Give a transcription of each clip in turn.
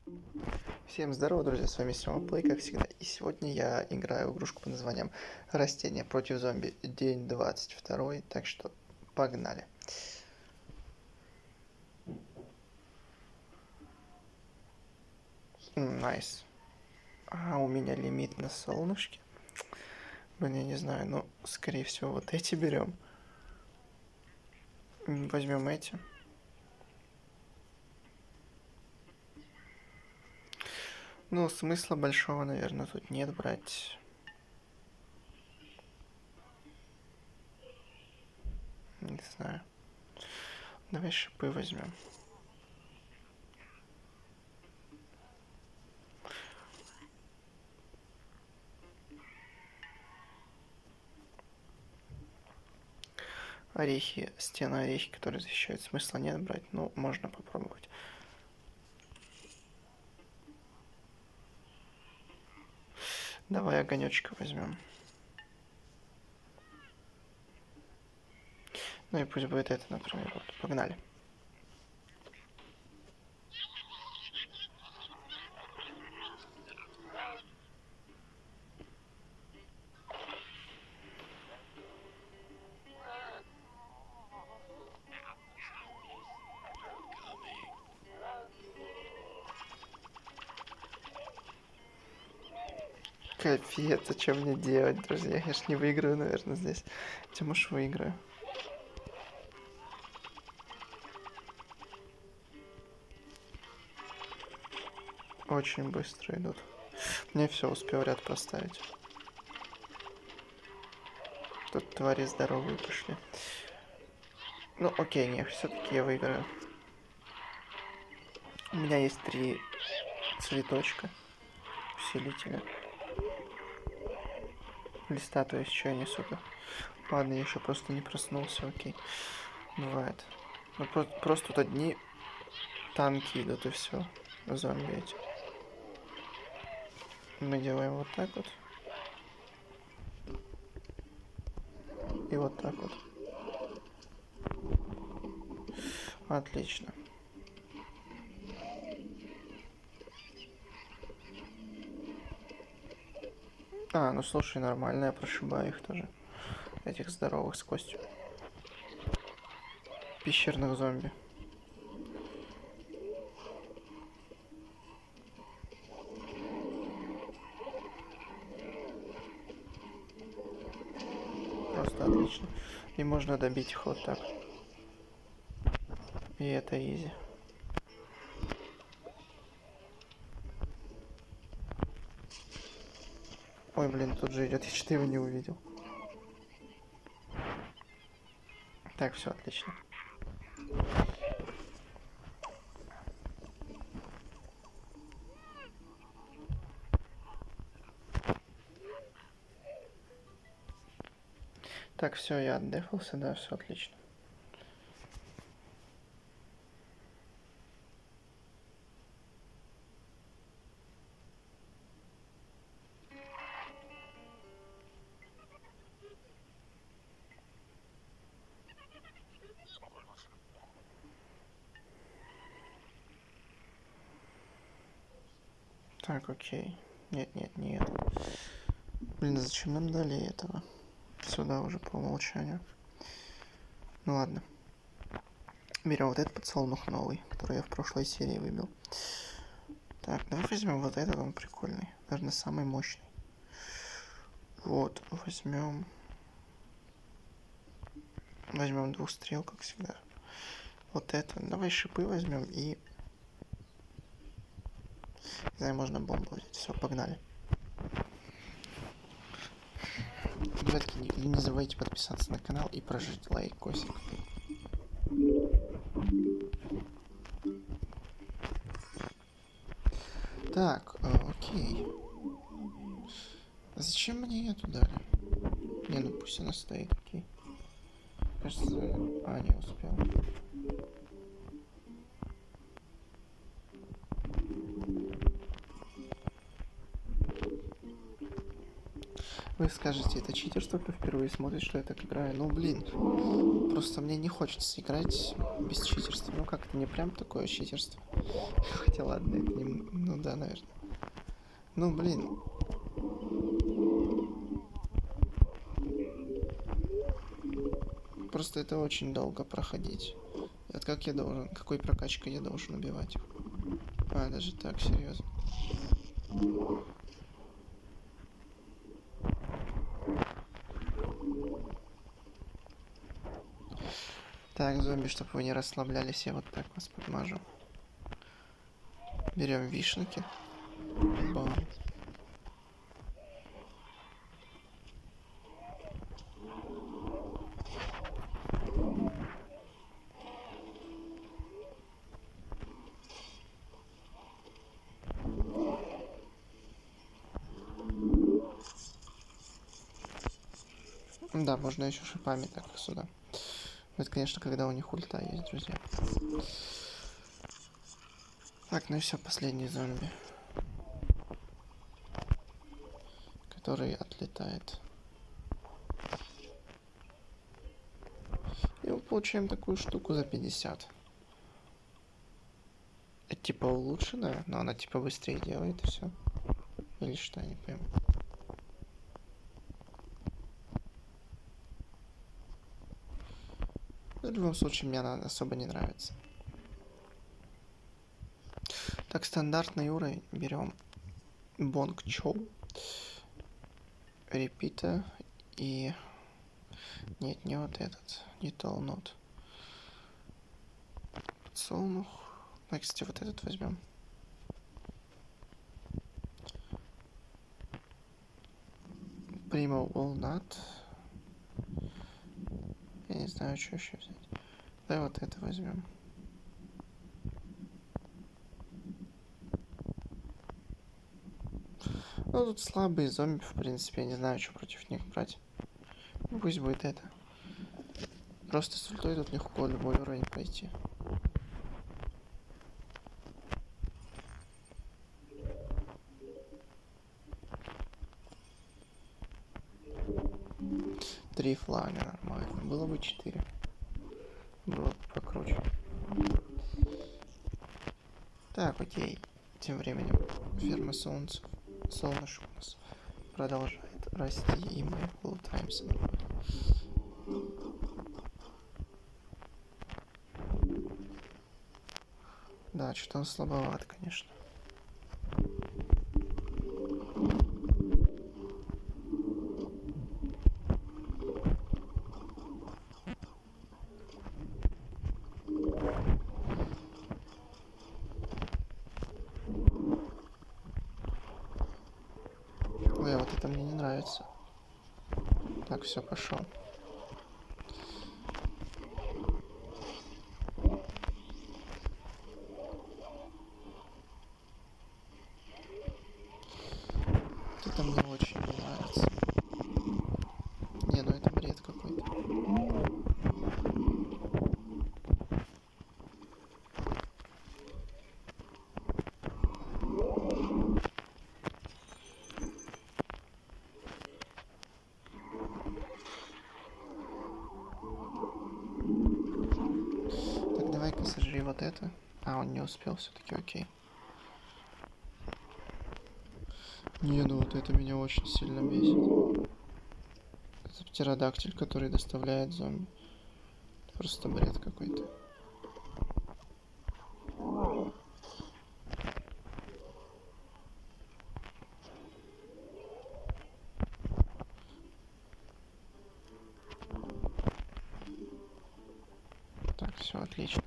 Всем здорово, друзья, с вами Сема Плей, как всегда. И сегодня я играю в игрушку под названием «Растения против зомби», день 22, так что погнали. Найс. А у меня лимит на солнышке. Блин, я не знаю, но скорее всего вот эти берем. Возьмем эти. Ну, смысла большого, наверное, тут нет брать. Не знаю. Давай шипы возьмем. Орехи, стены орехи, которые защищают, смысла нет брать, но можно попробовать. Давай огонечка возьмем. Ну и пусть будет это, например. Вот, погнали. Капец, а что мне делать, друзья? Я ж не выиграю, наверное, здесь. Хотя, может, выиграю. Очень быстро идут. Мне все, успел ряд поставить. Тут твари здоровые пошли. Ну, окей, нет, все-таки я выиграю. У меня есть 3 цветочка. Усилителя. Листа, то есть, что я несу-то? Ладно, я еще просто не проснулся, окей. Бывает. Ну, просто тут одни танки идут, и все. Зомби эти. Мы делаем вот так вот. И вот так вот. Отлично. А, ну слушай, нормально, я прошибаю их тоже. Этих здоровых с костью. Пещерных зомби. Просто отлично. И можно добить их вот так. И это изи. Ой, блин, тут же идет, я что-то его не увидел. Так, все отлично. Так, все, я отдефался, да, все отлично. Так, окей. Нет, нет, нет. Блин, зачем нам дали этого? Сюда уже по умолчанию. Ну ладно. Берем вот этот подсолнух новый, который я в прошлой серии выбил. Так, давай возьмем вот этот, он прикольный. Наверное, самый мощный. Вот, возьмем. Возьмем 2 стрел, как всегда. Вот это. Давай шипы возьмем и... Не знаю, можно бомбу взять. Все, погнали. Ребятки, не забывайте подписаться на канал и прожать лайкосик. Так, окей. А зачем мне эту дали? Не, ну пусть она стоит, окей. Кажется, не успел. Вы скажете, это читерство, кто впервые смотрит, что я так играю. Ну, блин, просто мне не хочется играть без читерства. Ну, как это не прям такое читерство. Хотя ладно, это не... Ну да, наверное. Ну, блин. Просто это очень долго проходить. Вот как я должен, какой прокачкой я должен убивать их? А, даже так, серьезно. Так, зомби, чтобы вы не расслаблялись, я вот так вас подмажу. Берем вишенки. Бам. Да, можно еще шипами так сюда. Это, конечно, когда у них ульта есть, друзья. Так, ну и все, последний зомби. Который отлетает. И мы получаем такую штуку за 50. Это типа улучшенная, но она типа быстрее делает и все. Или что, я не пойму. В любом случае, мне она особо не нравится. Так, стандартный уровень. Берем Бонг Чоу, Репита и... Нет, не вот этот. Не Толнот. Подсолнух. Ну, кстати, вот этот возьмем. Primo Walnut. Я не знаю, что еще взять. Давай вот это возьмем. Ну, тут слабые зомби, в принципе. Я не знаю, что против них брать. Ну, пусть будет это. Просто с ультой тут легко любой уровень пройти. Три флага нормально. Было бы 4. Было бы покруче. Так, окей. Тем временем ферма солнышек у нас продолжает расти, и мы лутаемся. Да, что-то он слабоват, конечно. Ой, а вот это мне не нравится. Так, все, пошел. Это мне очень не нравится. Не, ну это бред какой-то. Так, давай-ка сожри вот это. А, он не успел все-таки, окей. Не, ну вот это меня очень сильно бесит. Это птеродактиль, который доставляет зомби. Это просто бред какой-то. Так, все отлично.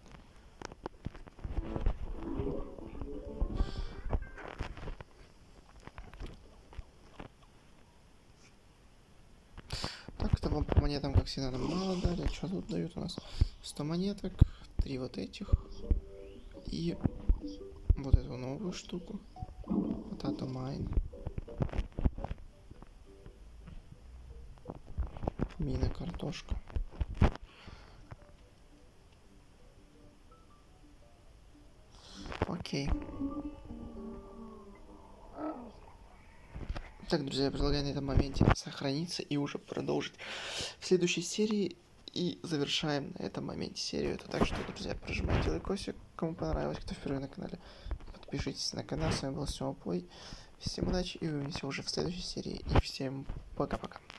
Так, это вам по монетам, как всегда, нам мало дали. Что тут дают у нас? 100 монеток, 3 вот этих. И вот эту новую штуку. Potato Mine. Мина картошка. Окей. Так, друзья, я предлагаю на этом моменте сохраниться и уже продолжить в следующей серии. И завершаем на этом моменте серию. Это так что, друзья, прожимайте лайкосик, кому понравилось, кто впервые на канале. Подпишитесь на канал. С вами был Сёма Плей. Всем удачи и увидимся уже в следующей серии. И всем пока-пока.